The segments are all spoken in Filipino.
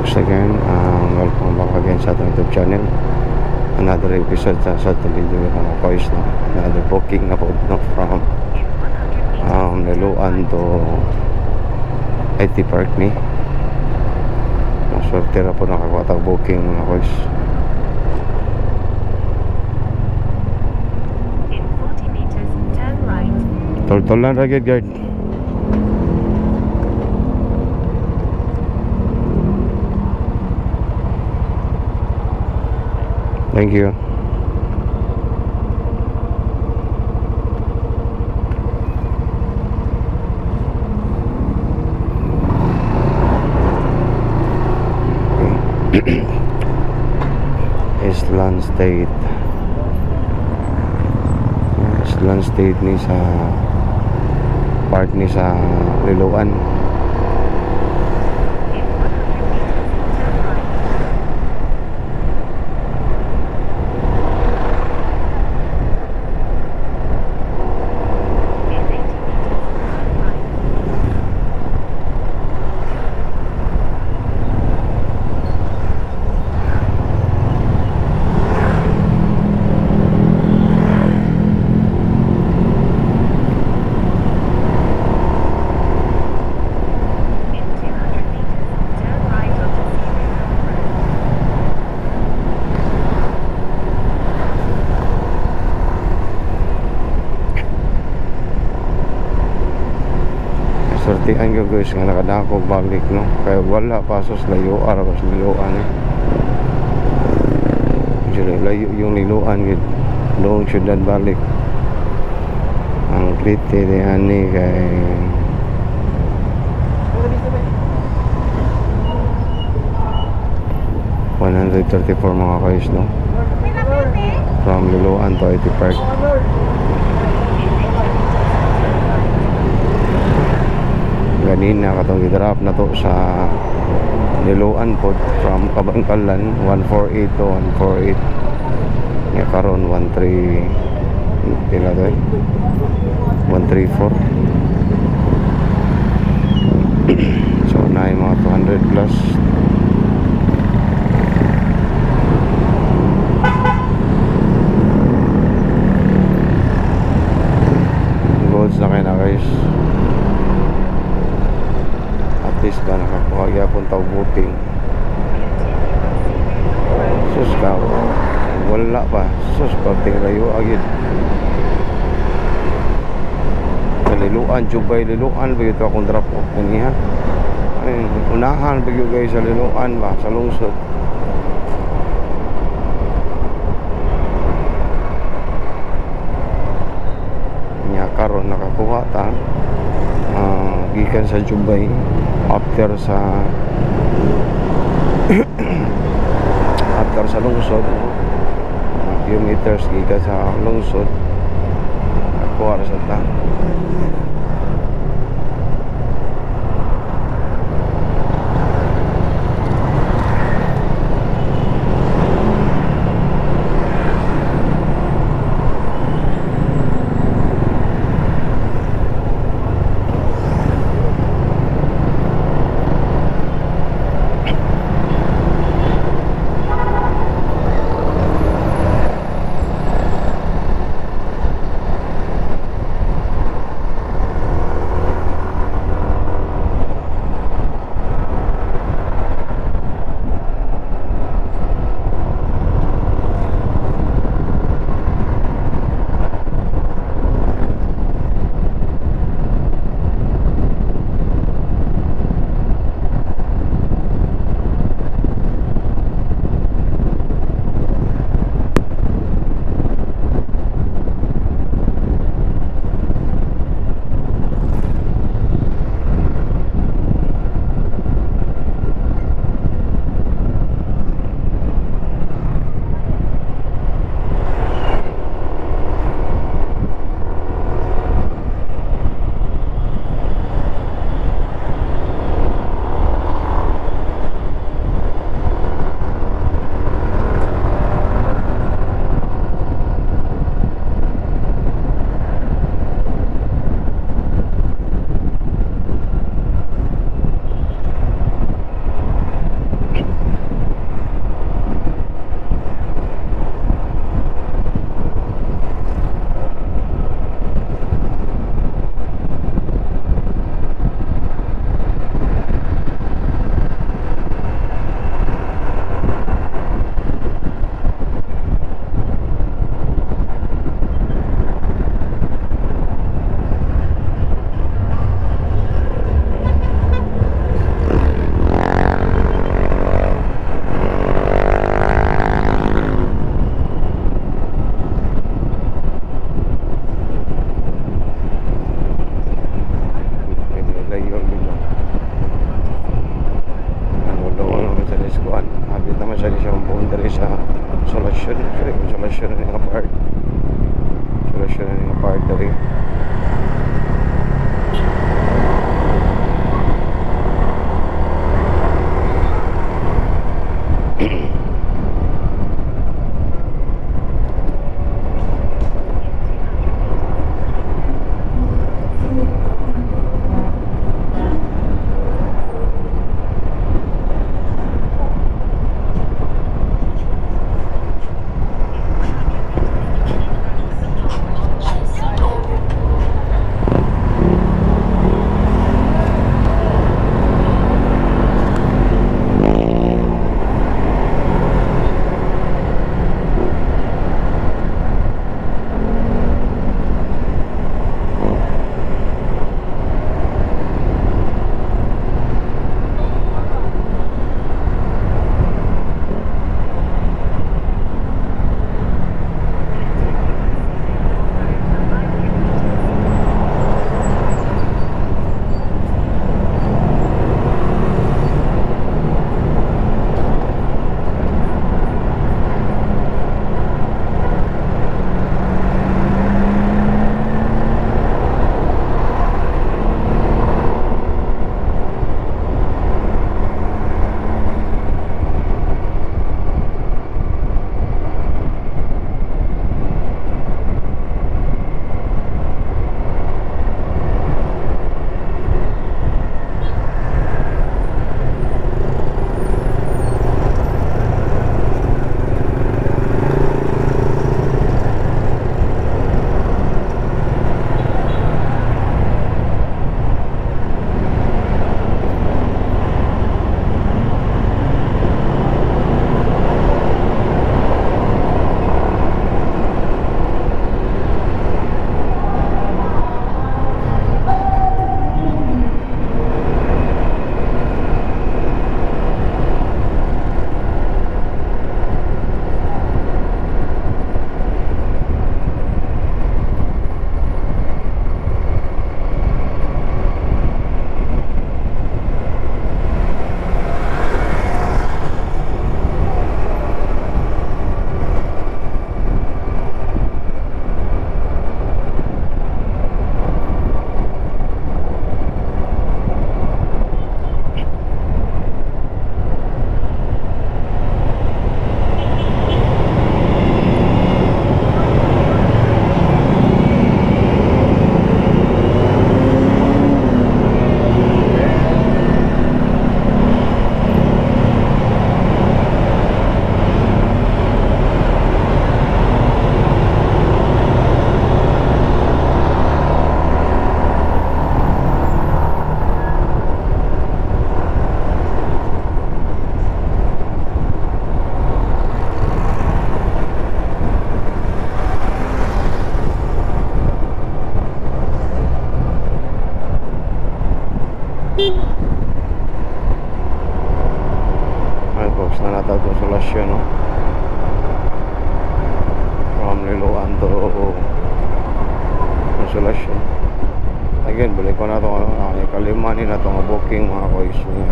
folks again. Welcome back again sa ating YouTube channel. Another episode sa ating video mga boys, no? Another booking na po, no? From Liloan to IT Park ni. Maswerte na po nakakuha booking mga boys. In 40 meters, turn right. Tol-tolan ragged guard. Thank you. Island State. Island State ni sa part ni sa Liloan. Sortian ko guys nga nakadako balik, no, kaya wala pasos layo ara pas Liloan layo yung Liloan gid doong syudad balik ang krite de ani kay $134 mga guys, no, from Liloan to IT Park. Ganina katong i-drop na to sa Liloan po from Kabangkalan 148 to 148 nga karon 13 pila to 134 so na mga 200 plus. Goods na kayo na guys, at least ba nakakuha yapon tao booting. Sus ka wala pa, sus pagting layo agad Liloan, Jubay Liloan bagito akong drop off kaniha. Ay, unahan bagyo guys sa Liloan ba sa lungsod. Nya karon nakakuha ta gikan sa Jubay after sa lungsod, few meters gikan sa lungsod nakuha sa ta. cross na nato itong Solasyon, no? From Liloan to Solasyon. Again, balik ko na ito, kalimanin na ito nga booking mga kois niya.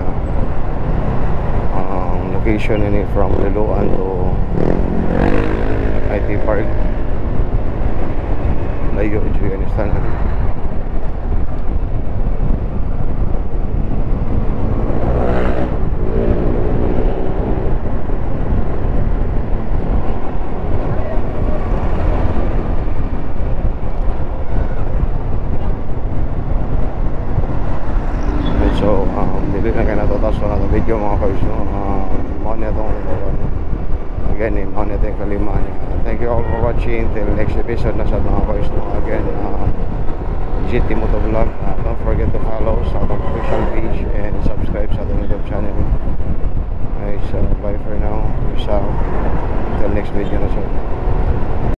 Ang location ini from Liloan to IT Park. Layo, Afghanistan. So, dili na kayo natataas na itong video mga kois, no? Mahal niya itong again, mahal niya itong kalimaan niya. Thank you all for watching. Till next episode na sa mga kois, no? Again, GT Motovlog. Don't forget to follow sa atong official page and subscribe sa atong YouTube channel.